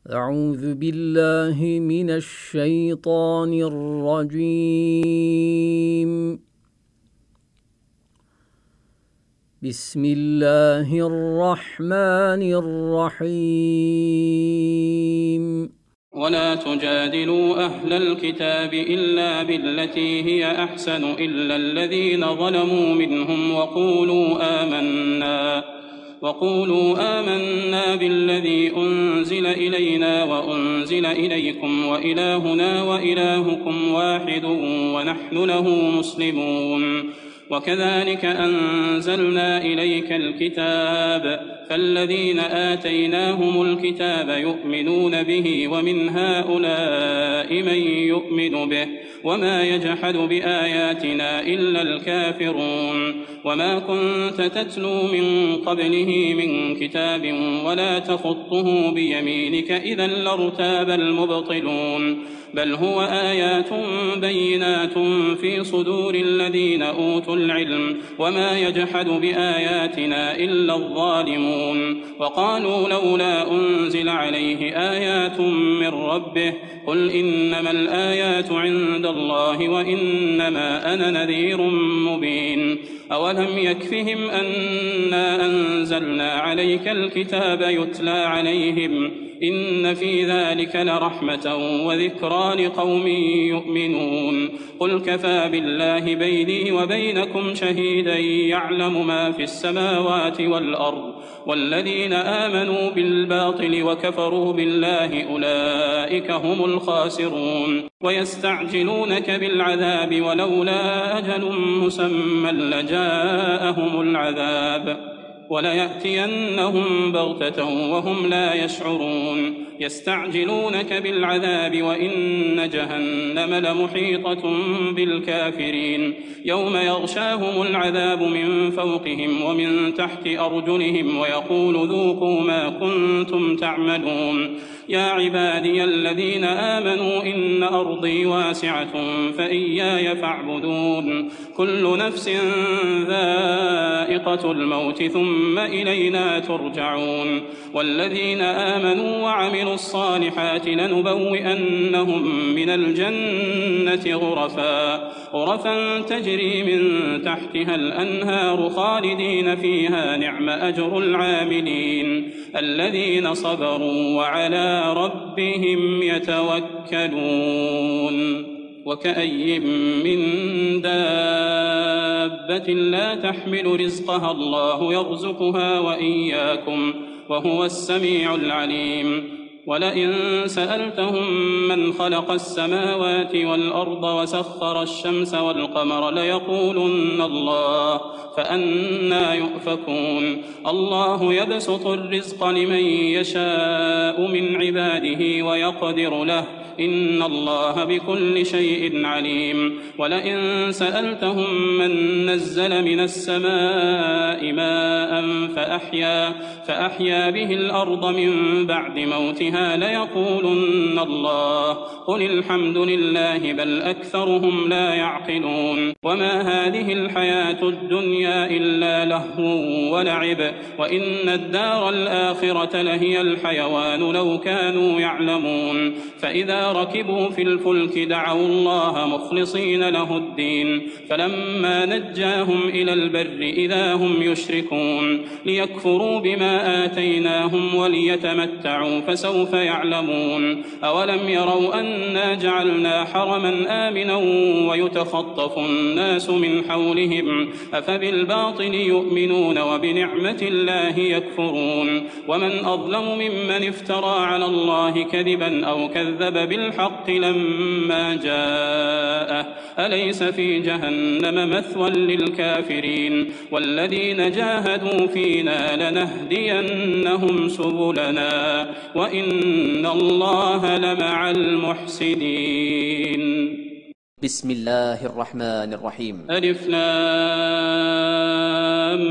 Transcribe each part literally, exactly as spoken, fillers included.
أعوذ بالله من الشيطان الرجيم. بسم الله الرحمن الرحيم. ولا تجادلوا أهل الكتاب إلا بالتي هي أحسن إلا الذين ظلموا منهم وقولوا آمنا وقولوا آمنا بالذي أنزل إلينا وأنزل إليكم وإلهنا وإلهكم واحد ونحن له مسلمون. وكذلك أنزلنا إليك الكتاب فالذين آتيناهم الكتاب يؤمنون به ومن هؤلاء من يؤمن به وما يجحد بآياتنا إلا الكافرون. وما كنت تتلو من قبله من كتاب ولا تخطه بيمينك إذا لارتاب المبطلون. بل هو آيات بينات في صدور الذين أوتوا العلم وما يجحد بآياتنا إلا الظالمون. وقالوا لولا أنزل عليه آيات من ربه قل إنما الآيات عند الله وإنما أنا نذير مبين. أولم يكفهم أنا أنزلنا عليك الكتاب يتلى عليهم إن في ذلك لرحمة وذكرى لقوم يؤمنون. قل كفى بالله بيني وبينكم شهيدا يعلم ما في السماوات والأرض والذين آمنوا بالباطل وكفروا بالله أولئك هم الخاسرون. ويستعجلونك بالعذاب ولولا أجل مسمى لجاءهم العذاب وليأتينهم بغتة وهم لا يشعرون. يستعجلونك بالعذاب وإن جهنم لمحيطة بالكافرين. يوم يغشاهم العذاب من فوقهم ومن تحت أرجلهم ويقول ذوقوا ما كنتم تعملون. يا عبادي الذين آمنوا إن أرضي واسعة فإياي فاعبدون. كل نفس ذائقة الموت ثم إلينا ترجعون. والذين آمنوا وعملوا الصالحات لنبوئنهم من الجنة غرفا غرفا تجري من تحتها الأنهار خالدين فيها نعم أجر العاملين الذين صبروا وعلى ربهم يتوكلون. وكأي من دابة لا تحمل رزقها الله يرزقها وإياكم وهو السميع العليم. ولئن سألتهم من خلق السماوات والأرض وسخر الشمس والقمر ليقولن الله فأنى يؤفكون. الله يبسط الرزق لمن يشاء من عباده ويقدر له إن الله بكل شيء عليم. ولئن سألتهم من نزل من السماء ماء فأحيا, فأحيا به الأرض من بعد موتها ليقولن الله قل الحمد لله بل أكثرهم لا يعقلون. وما هذه الحياة الدنيا إلا لهو ولعب وإن الدار الآخرة لهي الحيوان لو كانوا يعلمون. فإذا ركبوا في الفلك دعوا الله مخلصين له الدين فلما نجاهم إلى البر إذا هم يشركون. ليكفروا بما آتيناهم وليتمتعوا فسوف يعلمون. أولم يروا أنا جعلنا حرما آمنا ويتخطف الناس من حولهم أفبالباطل يؤمنون وبنعمة الله يكفرون. ومن أظلم ممن افترى على الله كذبا أو كذب بالحق لما جاءه أليس في جهنم مثوى للكافرين. والذين جاهدوا فينا لنهدينهم سبلنا وإن الله لمع المحسنين. بسم الله الرحمن الرحيم. ألف لام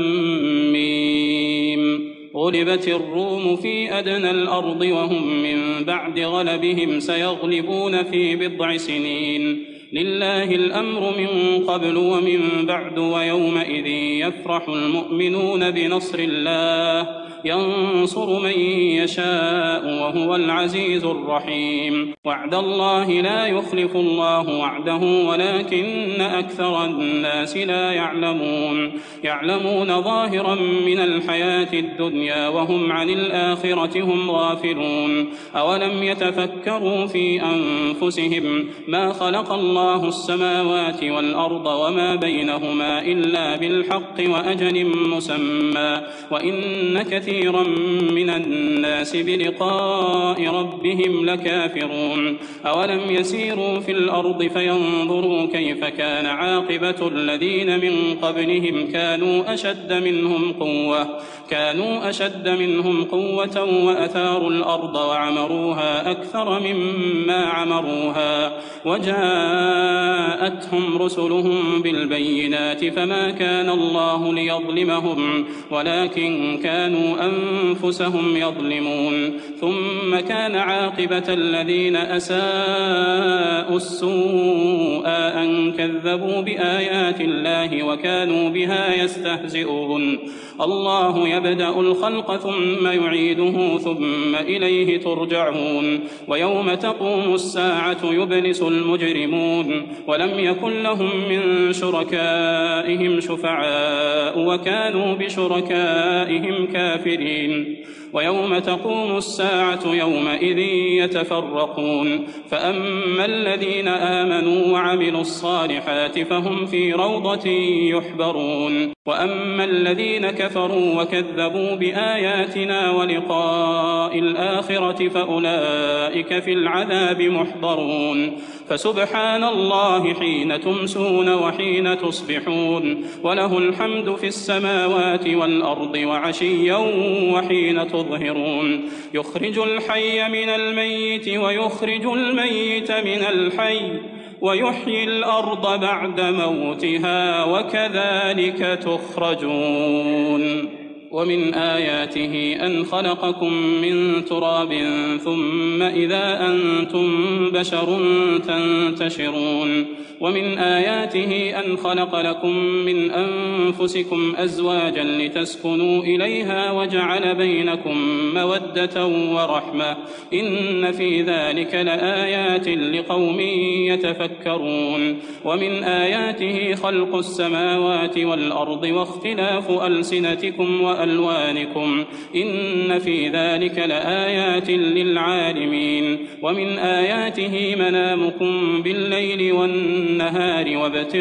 ميم. غلبت الروم في أدنى الأرض وهم من بعد غلبهم سيغلبون في بضع سنين. لله الأمر من قبل ومن بعد ويومئذ يفرح المؤمنون بنصر الله ينصر من يشاء وهو العزيز الرحيم. وعد الله لا يخلف الله وعده ولكن أكثر الناس لا يعلمون يعلمون ظاهرا من الحياة الدنيا وهم عن الآخرة هم غافلون. أولم يتفكروا في أنفسهم ما خلق الله السماوات والأرض وما بينهما إلا بالحق وأجل مسمى وإن كثيرا من الناس بلقاء ربهم لكافرون. أولم يسيروا في الأرض فينظروا كيف كان عاقبة الذين من قبلهم كانوا أشد منهم قوة كانوا أشد منهم قوة وأثاروا الأرض وعمروها أكثر مما عمروها وجاءتهم رسلهم بالبينات فما كان الله ليظلمهم ولكن كانوا أنفسهم يظلمون. ثم كان عاقبة الذين أساءوا السوء أن كذبوا بآيات الله وكانوا بها يستهزئون. الله يبدأ الخلق ثم يعيده ثم إليه ترجعون. ويوم تقوم الساعة يبلس المجرمون ولم يكن لهم من شركائهم شفعاء وكانوا بشركائهم كافرين. ويوم تقوم الساعة يومئذ يتفرقون فأما الذين آمنوا وعملوا الصالحات فهم في روضة يحبرون وأما الذين كفروا وكذبوا بآياتنا ولقاء الآخرة فأولئك في العذاب محضرون. فسبحان الله حين تمسون وحين تصبحون وله الحمد في السماوات والأرض وعشيا وحين تظهرون. يخرج الحي من الميت ويخرج الميت من الحي ويحيي الأرض بعد موتها وكذلك تخرجون. ومن آياته أن خلقكم من تراب ثم إذا أنتم بشر تنتشرون. ومن آياته أن خلق لكم من أنفسكم أزواجا لتسكنوا إليها وجعل بينكم مودة ورحمة إن في ذلك لآيات لقوم يتفكرون. ومن آياته خلق السماوات والأرض واختلاف ألسنتكم وألوانكم إن في ذلك لآيات للعالمين. ومن آياته منامكم بالليل والنهار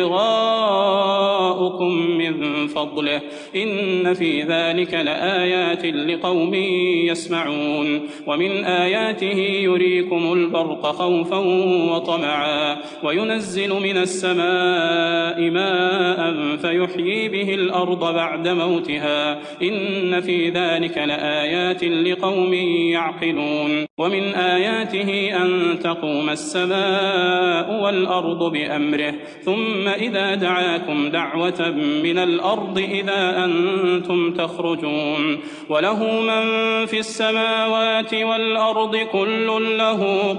وابتغاؤكم من فضله إن في ذلك لآيات لقوم يسمعون. ومن آياته يريكم البرق خوفا وطمعا وينزل من السماء ماء فيحيي به الأرض بعد موتها إن في ذلك لآيات لقوم يعقلون. ومن آياته أن تقوم السماء والأرض بأمره ثم إذا دعاكم دعوة من الأرض إذا أنتم تخرجون. وله من في السماوات والأرض كل له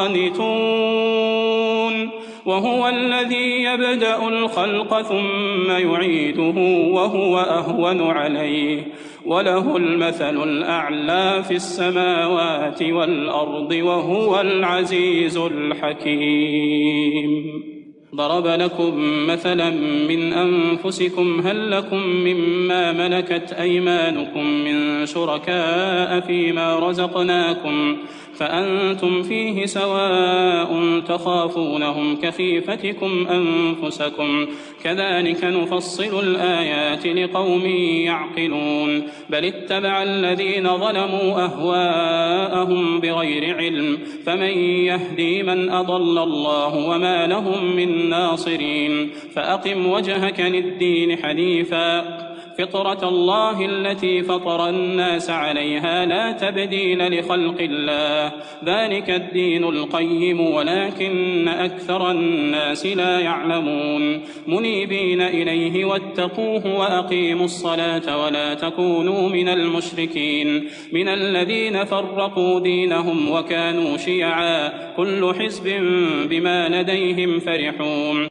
قانتون وهو الذي يبدأ الخلق ثم يعيده وهو أهون عليه وله المثل الأعلى في السماوات والأرض وهو العزيز الحكيم. ضرب لكم مثلا من أنفسكم هل لكم مما ملكت أيمانكم من شركاء فيما رزقناكم فأنتم فيه سواء تخافونهم كخيفتكم أنفسكم كذلك نفصل الآيات لقوم يعقلون. بل اتبع الذين ظلموا أهواءهم بغير علم فمن يهدي من أضل الله وما لهم من ناصرين. فأقم وجهك للدين حنيفا فطرة الله التي فطر الناس عليها لا تبديل لخلق الله ذلك الدين القيم ولكن أكثر الناس لا يعلمون. منيبين إليه واتقوه وأقيموا الصلاة ولا تكونوا من المشركين من الذين فرقوا دينهم وكانوا شيعا كل حزب بما لديهم فرحون.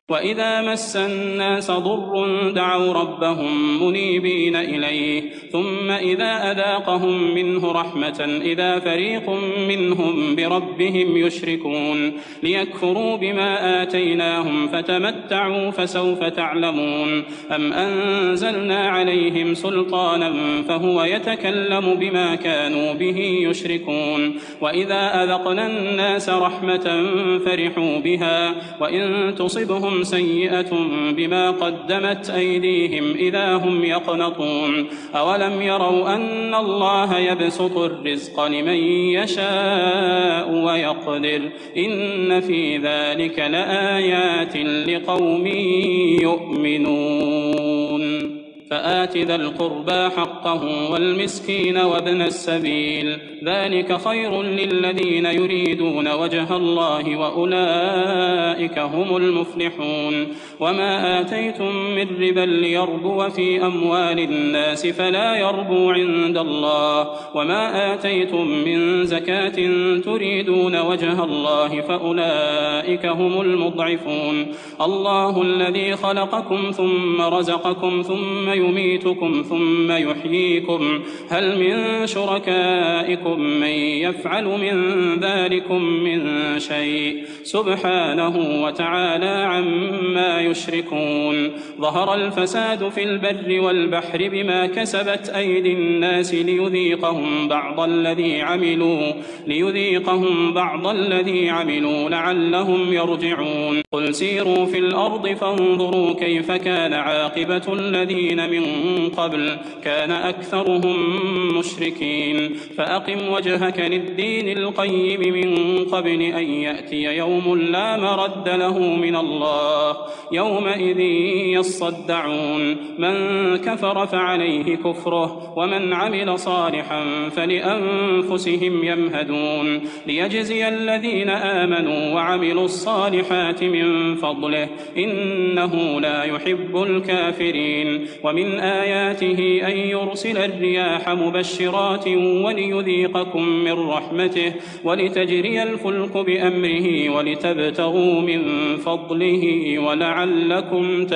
وإذا مس الناس ضر دعوا ربهم منيبين إليه ثم إذا أذاقهم منه رحمة إذا فريق منهم بربهم يشركون ليكفروا بما آتيناهم فتمتعوا فسوف تعلمون أم أنزلنا عليهم سلطانا فهو يتكلم بما كانوا به يشركون وإذا أذقنا الناس رحمة فرحوا بها وإن تصبهم سيئة بما قدمت أيديهم إذا هم يقنطون أولم يروا أن الله يبسط الرزق لمن يشاء ويقدر إن في ذلك لآيات لقوم يؤمنون فآت ذا القربى حقه والمسكين وابن السبيل ذلك خير للذين يريدون وجه الله وأولئك هم المفلحون وما آتيتم من ربا ليربو في أموال الناس فلا يربو عند الله وما آتيتم من زكاة تريدون وجه الله فأولئك هم المضعفون الله الذي خلقكم ثم رزقكم ثم يميتكم ثم يحييكم هل من شركائكم من يفعل من ذلكم من شيء سبحانه وتعالى عما يشركون ظهر الفساد في البر والبحر بما كسبت أيدي الناس ليذيقهم بعض الذي عملوا ليذيقهم بعض الذي عملوا لعلهم يرجعون قل سيروا في الأرض فانظروا كيف كان عاقبة الذين من قبل كان أكثرهم مشركين فأقم وجهك للدين القيم من قبل أن يأتي يوم لا مرد له من الله يومئذ يصدعون من كفر فعليه كفره ومن عمل صالحا فلأنفسهم يمهدون ليجزي الذين آمنوا وعملوا الصالحات من فضله إنه لا يحب الكافرين ومن آياته أن يرسل الرياح مبشرات وليذيقكم من رحمته ولتجري الفلك بأمره ولتبتغوا من فضله ولعلكم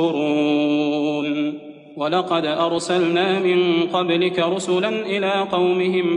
تشكرون ولقد أرسلنا من قبلك رسلا إلى قومهم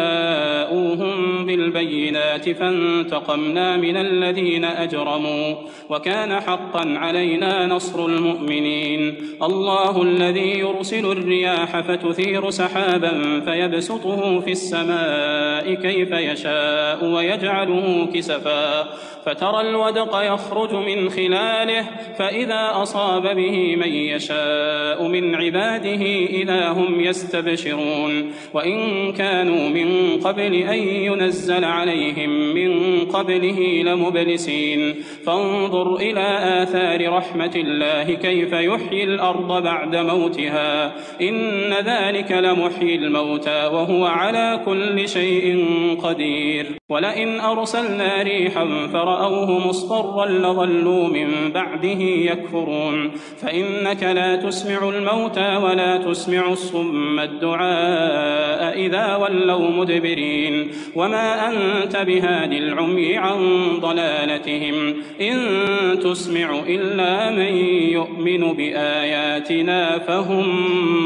فجاءوهم بالبينات فانتقمنا من الذين أجرموا وكان حقا علينا نصر المؤمنين الله الذي يرسل الرياح فتثير سحابا فيبسطه في السماء كيف يشاء ويجعله كسفا فترى الودق يخرج من خلاله فإذا أصاب به من يشاء من عباده إذا هم يستبشرون وإن كانوا من قبل أن ينزل عليهم من قبله لمبلسين فانظر إلى آثار رحمة الله كيف يحيي الأرض بعد موتها إن ذلك لمحيي الموتى وهو على كل شيء قدير ولئن أرسلنا ريحا فرأوه مصفرا لظلوا من بعده يكفرون فإنك لا تسمع الموتى ولا تسمع الصم الدعاء إذا ولوا مدبرين وما أنت بهاد العمي عن ضلالتهم إن تسمع إلا من يؤمن بآياتنا فهم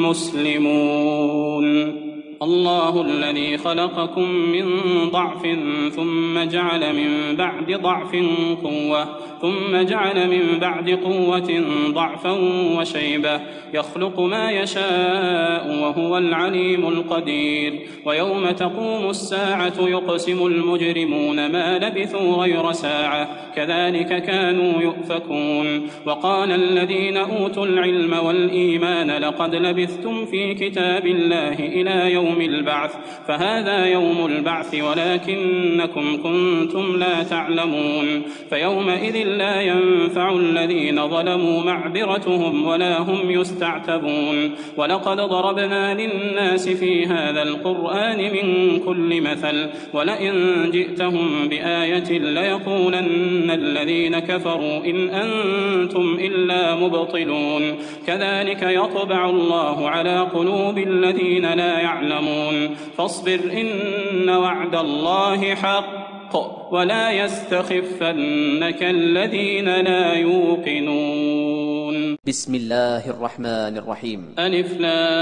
مسلمون الله الذي خلقكم من ضعف ثم جعل من بعد ضعف قوة ثم جعل من بعد قوة ضعفا وشيبة يخلق ما يشاء وهو العليم القدير ويوم تقوم الساعة يقسم المجرمون ما لبثوا غير ساعة كذلك كانوا يؤفكون وقال الذين أوتوا العلم والإيمان لقد لبثتم في كتاب الله إلى يوم البعث فهذا يوم البعث ولكنكم كنتم لا تعلمون فيومئذ لا ينفع الذين ظلموا معذرتهم ولا هم يستعتبون ولقد ضربنا للناس في هذا القرآن من كل مثل ولئن جئتهم بآية ليقولن الذين كفروا إن أنتم إلا مبطلون كذلك يطبع الله على قلوب الذين لا يعلمون فاصبر إن وعد الله حق ولا يستخفنك الذين لا يوقنون. بسم الله الرحمن الرحيم. ألف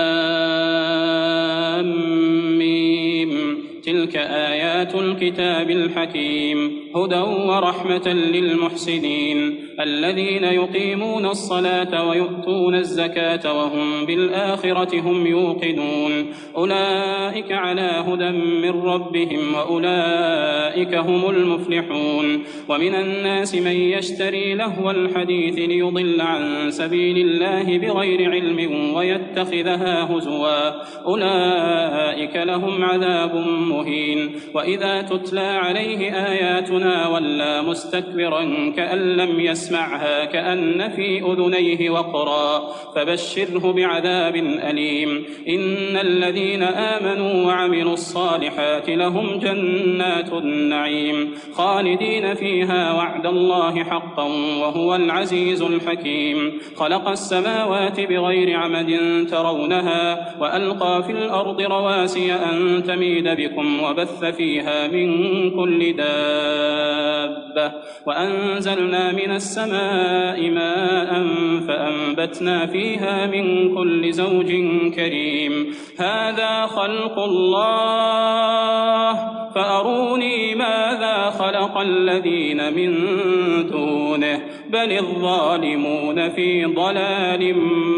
لام ميم. تلك آيات الكتاب الحكيم هدى ورحمة للمحسنين الذين يقيمون الصلاة ويؤتون الزكاة وهم بالآخرة هم يوقنون أولئك على هدى من ربهم وأولئك هم المفلحون. ومن الناس من يشتري لهو الحديث ليضل عن سبيل الله بغير علم ويتخذها هزوا أولئك لهم عذاب مهين. وإذا تتلى عليه آياتنا ولى مستكبرا كأن لم يسمعها كأن في أذنيه وقرا فبشره بعذاب أليم. إن الذين آمنوا وعملوا الصالحات لهم جنات النعيم خالدين فيها وعد الله حقا وهو العزيز الحكيم. خلق السماوات بغير عمد ترونها وألقى في الأرض رواسي أن تميد بكم وبث فيها من كل دابة وأنزلنا من السماء ماء فأنبتنا فيها من كل زوج كريم. هذا خلق الله فأروني ماذا خلق الذين من دونه بل الظالمون في ضلال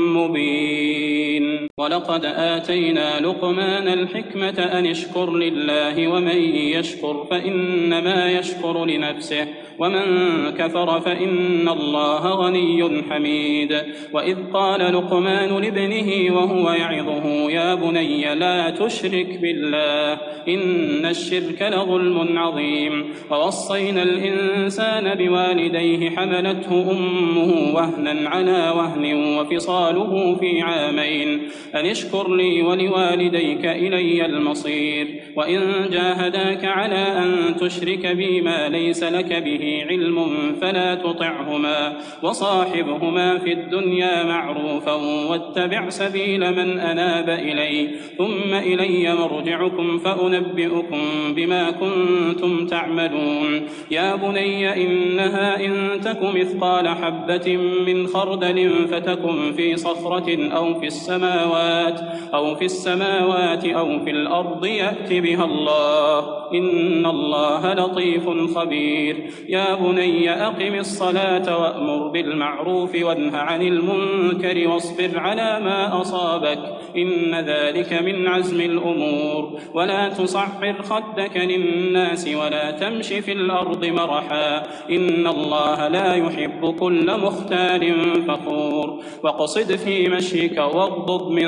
مبين. ولقد آتينا لقمان الحكمة أن اشكر لله ومن يشكر فإنما يشكر لنفسه ومن كفر فإن الله غني حميد. وإذ قال لقمان لابنه وهو يعظه يا بني لا تشرك بالله إن الشرك لظلم عظيم. ووصينا الإنسان بوالديه حملته أمه وهنا على وهن وفصاله في عامين أن اشكر لي ولوالديك إلي المصير. وإن جاهداك على أن تشرك بي ما ليس لك به علم فلا تطعهما وصاحبهما في الدنيا معروفا واتبع سبيل من أناب إلي ثم إلي مرجعكم فأنبئكم بما كنتم تعملون. يا بني إنها إن تك مثقال حبة من خردل فتكن في صخرة أو في السماوات أو في السماوات أو في الأرض يأت بها الله إن الله لطيف خبير. يا بني أقم الصلاة وأمر بالمعروف وانه عن المنكر واصبر على ما أصابك إن ذلك من عزم الأمور. ولا تصعر خدك للناس ولا تمش في الأرض مرحا إن الله لا يحب كل مختال فخور. وقصد في مشيك واغضض من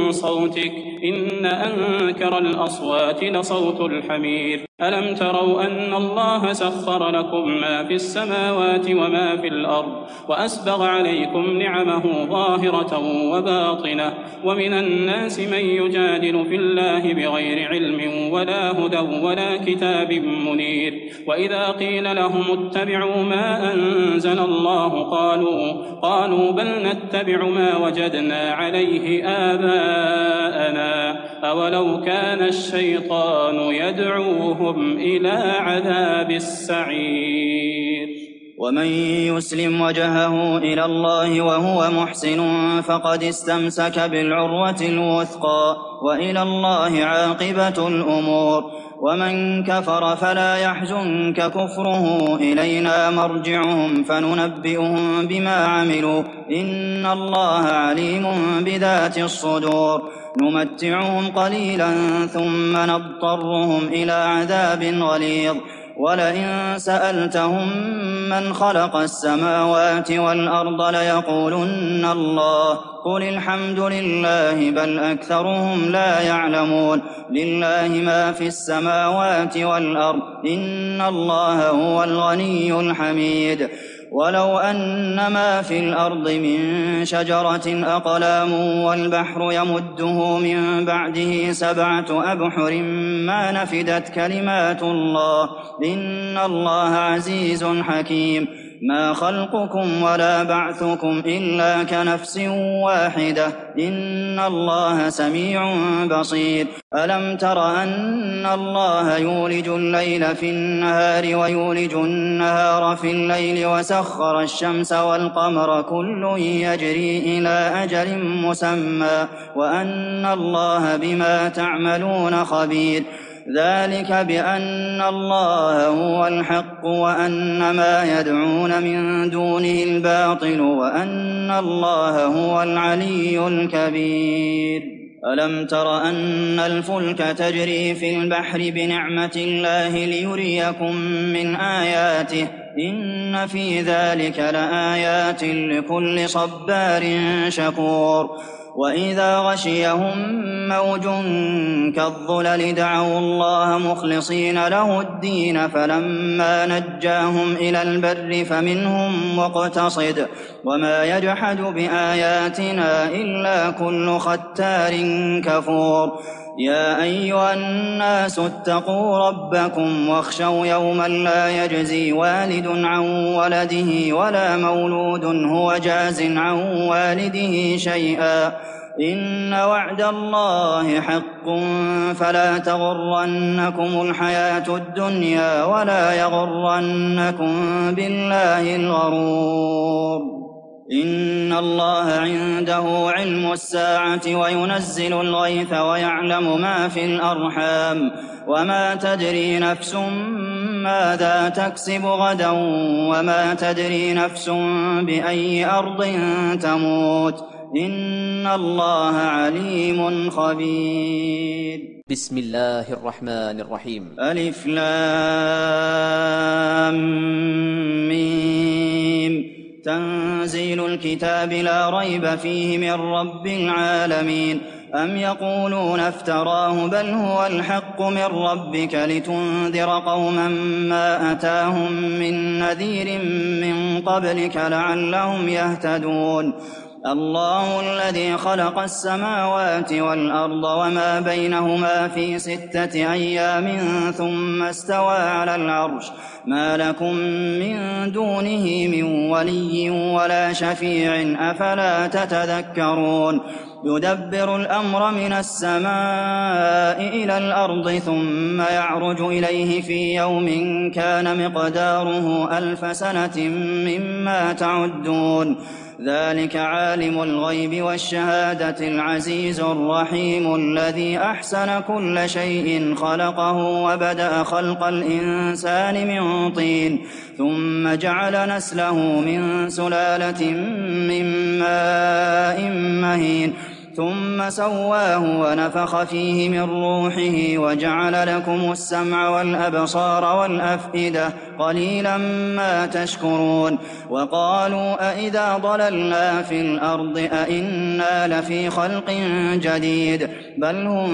صوتك إن أنكر الأصوات لصوت الحمير. ألم تروا أن الله سخر لكم ما في السماوات وما في الأرض وأسبغ عليكم نعمه ظاهرة وباطنة ومن الناس من يجادل في الله بغير علم ولا هدى ولا كتاب منير. وإذا قيل لهم اتبعوا ما أنزل الله قالوا قالوا بل نتبع ما وجدنا عليه آباءنا أولو كان الشيطان يدعوهم إلى عذاب السعير. ومن يسلم وجهه إلى الله وهو محسن فقد استمسك بالعروة الوثقى وإلى الله عاقبة الأمور. ومن كفر فلا يحزنك كفره إلينا مرجعهم فننبئهم بما عملوا إن الله عليم بذات الصدور. نمتعهم قليلا ثم نضطرهم إلى عذاب غليظ. ولئن سألتهم من خلق السماوات والأرض ليقولن الله قل الحمد لله بل أكثرهم لا يعلمون. لله ما في السماوات والأرض إن الله هو الغني الحميد. ولو أن ما في الأرض من شجرة أقلام والبحر يمده من بعده سبعة أبحر ما نفدت كلمات الله إن الله عزيز حكيم. ما خلقكم ولا بعثكم إلا كنفس واحدة إن الله سميع بصير ألم تر أن الله يولج الليل في النهار ويولج النهار في الليل وسخر الشمس والقمر كل يجري إلى أجل مسمى وأن الله بما تعملون خبير ذلك بأن الله هو الحق وأن ما يدعون من دونه الباطل وأن الله هو العلي الكبير ألم تر أن الفلك تجري في البحر بنعمة الله ليريكم من آياته إن في ذلك لآيات لكل صبار شكور وإذا غشيهم موج كالظلل دعوا الله مخلصين له الدين فلما نجاهم إلى البر فمنهم مقتصد وما يجحد بآياتنا إلا كل ختار كفور يا أيها الناس اتقوا ربكم واخشوا يوما لا يجزي والد عن ولده ولا مولود هو جاز عن والده شيئا إن وعد الله حق فلا تغرنكم الحياة الدنيا ولا يغرنكم بالله الغرور إن الله عنده علم الساعة وينزل الغيث ويعلم ما في الأرحام وما تدري نفس ماذا تكسب غدا وما تدري نفس بأي أرض تموت إن الله عليم خبير بسم الله الرحمن الرحيم ألف لام ميم تنزيل الكتاب لا ريب فيه من رب العالمين أم يقولون افتراه بل هو الحق من ربك لتنذر قوما ما أتاهم من نذير من قبلك لعلهم يهتدون الله الذي خلق السماوات والأرض وما بينهما في ستة أيام ثم استوى على العرش ما لكم من دونه من ولي ولا شفيع أفلا تتذكرون يدبر الأمر من السماء إلى الأرض ثم يعرج إليه في يوم كان مقداره ألف سنة مما تعدون ذلك عالم الغيب والشهادة العزيز الرحيم الذي أحسن كل شيء خلقه وبدأ خلق الإنسان من طين ثم جعل نسله من سلالة من ماء مهين ثم سواه ونفخ فيه من روحه وجعل لكم السمع والأبصار والأفئدة قليلا ما تشكرون وقالوا أئذا ضللنا في الأرض أئنا لفي خلق جديد بل هم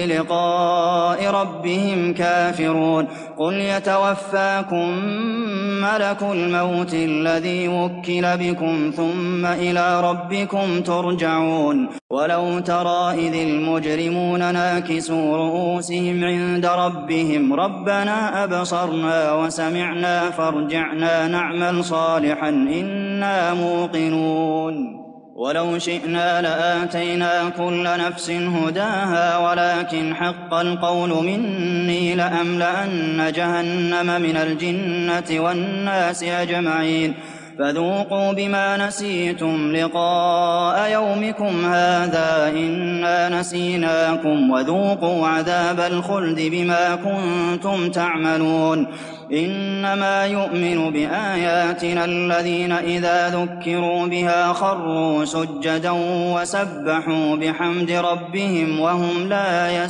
بلقاء ربهم كافرون قل يتوفاكم ملك الموت الذي وكل بكم ثم إلى ربكم ترجعون ولو ترى إذ المجرمون ناكسوا رؤوسهم عند ربهم ربنا أبصرنا وسمعنا فارجعنا نعمل صالحا إنا موقنون ولو شئنا لآتينا كل نفس هداها ولكن حق القول مني لأملأن جهنم من الجنة والناس أجمعين فذوقوا بما نسيتم لقاء يومكم هذا إنا نسيناكم وذوقوا عذاب الخلد بما كنتم تعملون إنما يؤمن بآياتنا الذين إذا ذكروا بها خروا سجدا وسبحوا بحمد ربهم وهم لا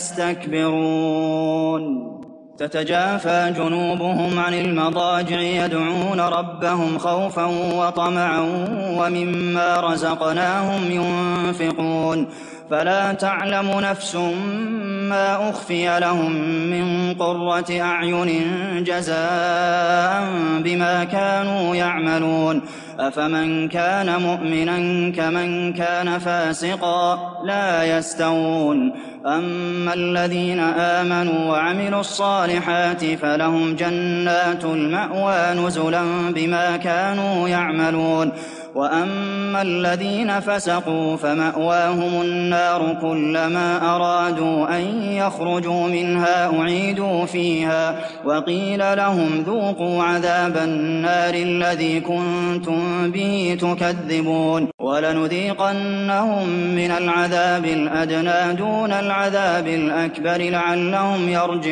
يستكبرون تتجافى جنوبهم عن المضاجع يدعون ربهم خوفا وطمعا ومما رزقناهم ينفقون فلا تعلم نفس ما أخفي لهم من قرة أعين جزاء بما كانوا يعملون أفمن كان مؤمنا كمن كان فاسقا لا يستوون أما الذين آمنوا وعملوا الصالحات فلهم جنات المأوى نزلا بما كانوا يعملون وأما الذين فسقوا فمأواهم النار كلما أرادوا أن يخرجوا منها أعيدوا فيها وقيل لهم ذوقوا عذاب النار الذي كنتم به تكذبون ولنذيقنهم من العذاب الأدنى دون العذاب الأكبر لعلهم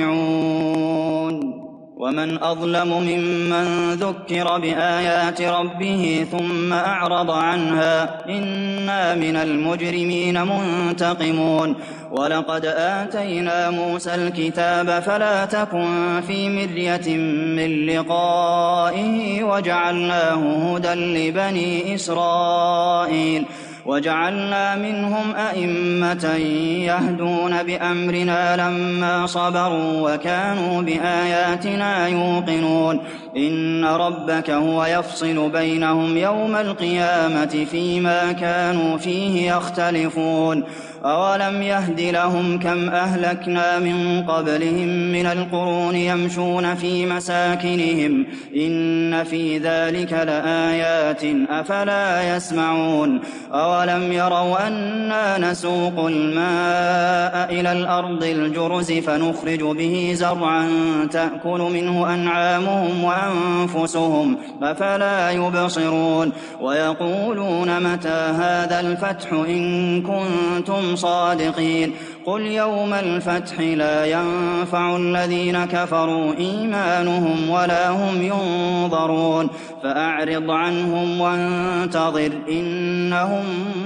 يرجعون ومن أظلم ممن ذكر بآيات ربه ثم أعرض عنها إنا من المجرمين منتقمون ولقد آتينا موسى الكتاب فلا تكن في مرية من لقائه وجعلناه هدى لبني إسرائيل وجعلنا منهم أئمة يهدون بأمرنا لما صبروا وكانوا بآياتنا يوقنون إن ربك هو يفصل بينهم يوم القيامة فيما كانوا فيه يختلفون أولم يهد لهم كم أهلكنا من قبلهم من القرون يمشون في مساكنهم إن في ذلك لآيات أفلا يسمعون أولم يروا أنا نسوق الماء إلى الأرض الجرز فنخرج به زرعا تأكل منه أنعامهم وأنفسهم أفلا يبصرون ويقولون متى هذا الفتح إن كنتم صادقين قل يوم الفتح لا ينفع الذين كفروا إيمانهم ولا هم ينظرون فأعرض عنهم وانتظر إنهم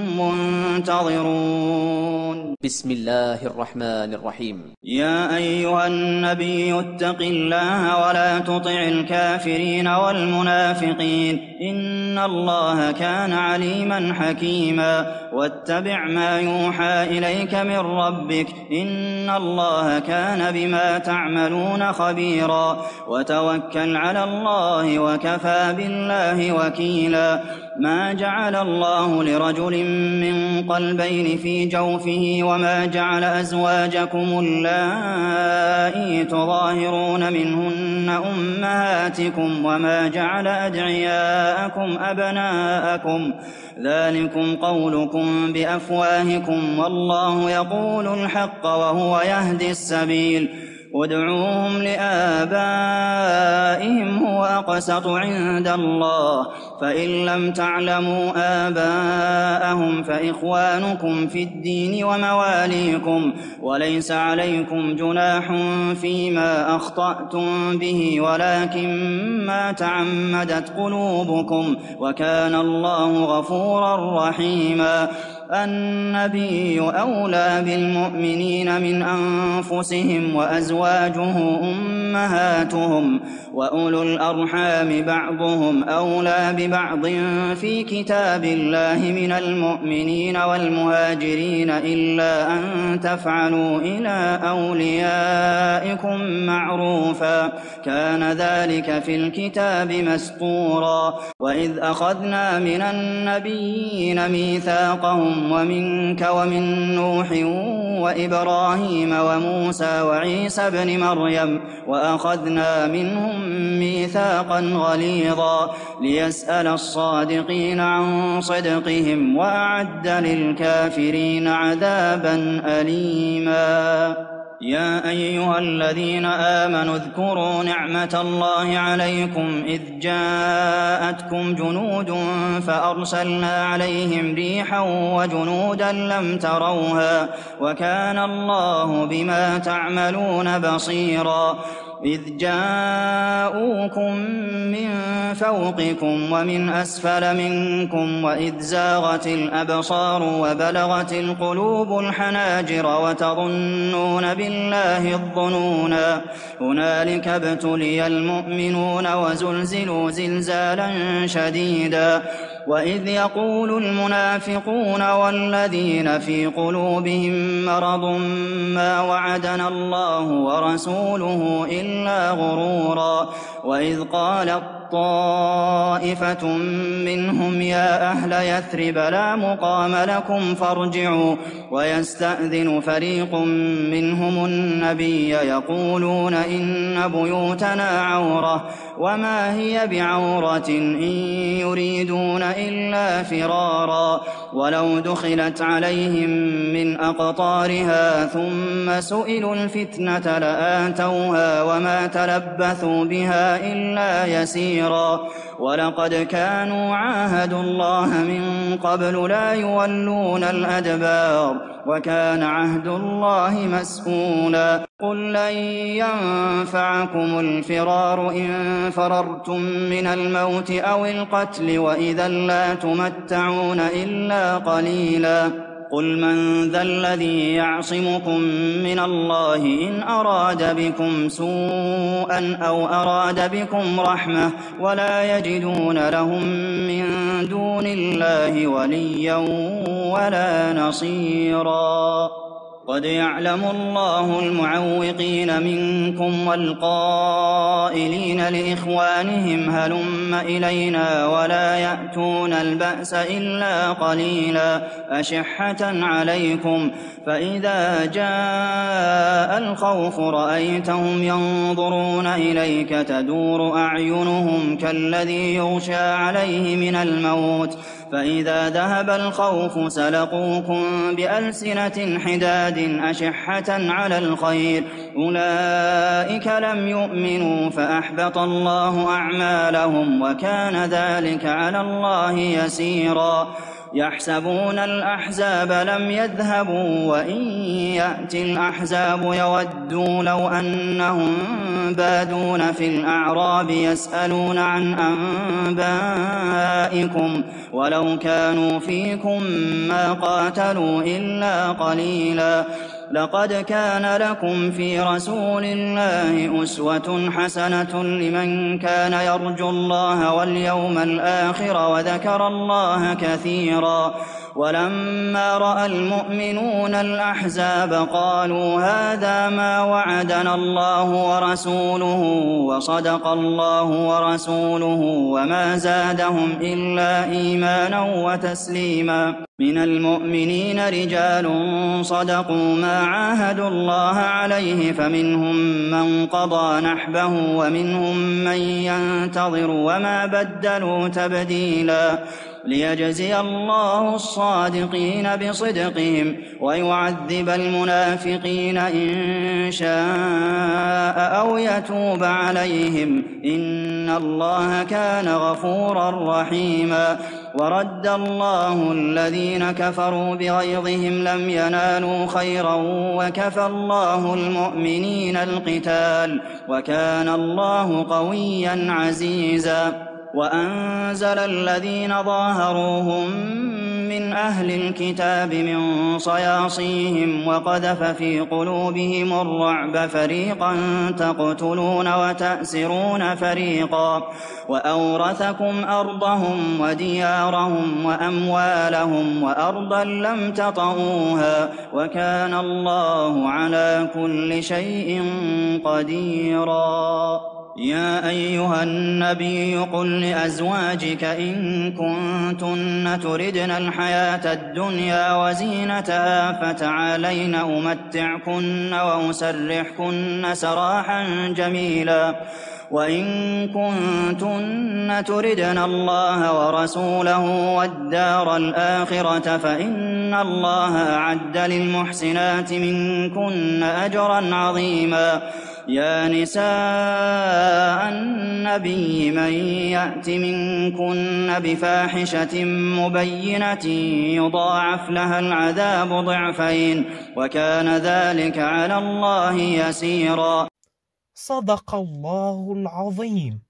منتظرون بسم الله الرحمن الرحيم يا أيها النبي اتق الله ولا تطع الكافرين والمنافقين إن الله كان عليما حكيما واتبع ما يوحى إليك من ربك إن الله كان بما تعملون خبيرا وتوكل على الله وكفى بالله وكيلا ما جعل الله لرجل من قلبين في جوفه وما جعل أزواجكم اللائي تظاهرون منهن أمهاتكم وما جعل أدعياءكم أبناءكم ذلكم قولكم بأفواهكم والله يقول الحق وهو يهدي السبيل ادعوهم لآبائهم هو أقسط عند الله فإن لم تعلموا آباءهم فإخوانكم في الدين ومواليكم وليس عليكم جناح فيما أخطأتم به ولكن ما تعمدت قلوبكم وكان الله غفورا رحيما النبي أولى بالمؤمنين من أنفسهم وأزواجه أمهاتهم وأولو الأرحام بعضهم أولى ببعض في كتاب الله من المؤمنين والمهاجرين إلا أن تفعلوا إلى أوليائكم معروفا كان ذلك في الكتاب مسطورا وإذ أخذنا من النبيين ميثاقهم ومنك ومن نوح وإبراهيم وموسى وعيسى ابن مريم وأخذنا منهم ميثاقا غليظا ليسأل الصادقين عن صدقهم وأعد للكافرين عذابا أليما يا أيها الذين آمنوا اذكروا نعمة الله عليكم إذ جاءتكم جنود فأرسلنا عليهم ريحا وجنودا لم تروها وكان الله بما تعملون بصيرا إذ جاءوكم من فوقكم ومن أسفل منكم وإذ زاغت الأبصار وبلغت القلوب الحناجر وتظنون بالله الظنونا هنالك ابتلي المؤمنون وزلزلوا زلزالا شديدا وإذ يقول المنافقون والذين في قلوبهم مرض ما وعدنا الله ورسوله إلا غرورا نصيرا وإذ قالت طائفة منهم يا أهل يثرب لا مقام لكم فارجعوا ويستأذن فريق منهم النبي يقولون إن بيوتنا عورة وما هي بعورة إن يريدون إلا فرارا ولو دخلت عليهم من أقطارها ثم سئلوا الفتنة لآتوها وما تلبثوا بها إلا يسيرا ولقد كانوا عاهدوا الله من قبل لا يولون الأدبار وكان عهد الله مسئولا قل لن ينفعكم الفرار إن فررتم من الموت أو القتل وإذا لا تمتعون إلا قليلا قل من ذا الذي يعصمكم من الله إن أراد بكم سوءا أو أراد بكم رحمة ولا يجدون لهم من دون الله وليا ولا نصيرا قد يعلم الله المعوقين منكم والقائلين لإخوانهم هلم إلينا ولا يأتون البأس إلا قليلا أشحة عليكم فإذا جاء الخوف رأيتهم ينظرون إليك تدور أعينهم كالذي يغشى عليه من الموت فإذا ذهب الخوف سلقوكم بألسنة حداد أشحة على الخير أولئك لم يؤمنوا فأحبط الله أعمالهم وكان ذلك على الله يسيرا يحسبون الأحزاب لم يذهبوا وإن يأتي الأحزاب يودوا لو أنهم بادون في الأعراب يسألون عن أنبائكم ولو كانوا فيكم ما قاتلوا إلا قليلا لقد كان لكم في رسول الله أسوة حسنة لمن كان يرجو الله واليوم الآخر وذكر الله كثيرا ولما رأى المؤمنون الأحزاب قالوا هذا ما وعدنا الله ورسوله وصدق الله ورسوله وما زادهم إلا إيمانا وتسليما من المؤمنين رجال صدقوا ما عاهدوا الله عليه فمنهم من قضى نحبه ومنهم من ينتظر وما بدلوا تبديلا ليجزي الله الصادقين بصدقهم ويعذب المنافقين إن شاء أو يتوب عليهم إن الله كان غفورا رحيما ورد الله الذين كفروا بغيظهم لم ينالوا خيرا وكفى الله المؤمنين القتال وكان الله قويا عزيزا وأنزل الذين ظاهروهم من أهل الكتاب من صياصيهم وقذف في قلوبهم الرعب فريقا تقتلون وتأسرون فريقا وأورثكم أرضهم وديارهم وأموالهم وأرضا لم تطئوها وكان الله على كل شيء قديرا يا أيها النبي قل لأزواجك إن كنتن تردن الحياة الدنيا وزينتها فتعالين أمتعكن وأسرحكن سراحا جميلا وإن كنتن تردن الله ورسوله والدار الآخرة فإن الله أعد للمحسنات منكن أجرا عظيما يا نساء النبي من يأت منكن بفاحشة مبينة يضاعف لها العذاب ضعفين وكان ذلك على الله يسيرا صدق الله العظيم.